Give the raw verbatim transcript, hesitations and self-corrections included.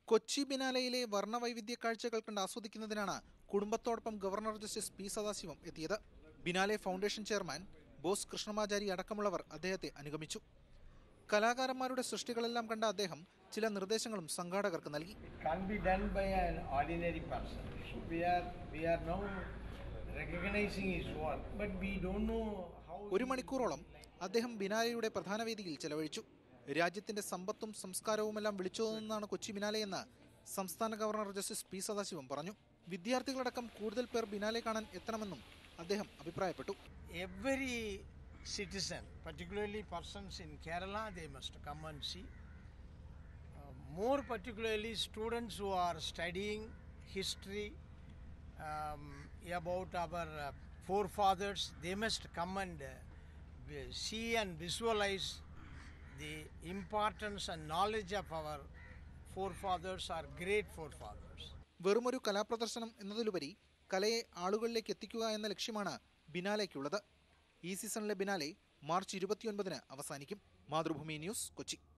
കൊച്ചി ബിനാലയിലെ വർണ്ണവൈവിധ്യ കാഴ്ചകൾ കണ്ട് ആസ്വദിക്കുന്നതിനാണ് കുടുംബത്തോടൊപ്പം ഗവർണർ ജസ്റ്റിസ് പി സദാശിവം എത്തിയത്. Biennale foundation chairman Bose Krishnamachari അടക്കമുള്ളവർ അദ്ദേഹത്തെ അനുഗമിച്ചു. കലാകാരന്മാരുടെ സൃഷ്ടികളെല്ലാം കണ്ട അദ്ദേഹം ചില നിർദ്ദേശങ്ങളും സംഘാടകർക്ക് നൽകി. ഒരു മണിക്കൂറോളം അദ്ദേഹം ബിനാലയുടെ പ്രധാന വേദിയിൽ ചെലവഴിച്ചു. രാജ്യത്തിന്റെ സമ്പത്തും സംസ്കാരവുമെല്ലാം വിളിച്ചോതുന്നതാണ് കൊച്ചി ബിനാലെയെന്ന് സംസ്ഥാന ഗവർണർ ജസ്റ്റിസ് പി സദാശിവം പറഞ്ഞു. വിദ്യാർത്ഥികളടക്കം കൂടുതൽ പേർ ബിനാലെ കാണാൻ എത്തണമെന്നും അദ്ദേഹം അഭിപ്രായപ്പെട്ടു. Every citizen, particularly persons in Kerala, they must come and see. Uh, more particularly students who are studying history um, about our uh, forefathers, they must come and uh, see and visualize the importance and knowledge of our forefathers, our great forefathers. വെറുമൊരു കലാപ്രദർശനം എന്നതിലുപരി കലയെ ആളുകളിലേക്ക് എത്തിക്കുക എന്ന ലക്ഷ്യമാണ് ബിനാലെക്കുള്ളത്. ഈ സീസണിലെ biennale March ഇരുപത്തിയൊൻപതിന് അവസാനിക്കും. മാതൃഭൂമി ന്യൂസ്, കൊച്ചി.